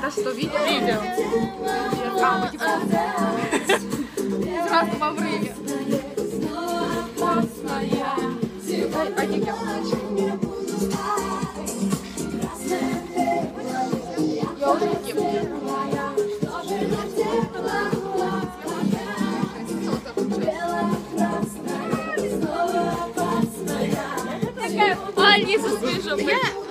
Это что, видео? Видео. А, мы типа сразу в обрыве. А не я. Я уже в кепке. Такая Алиса свежая.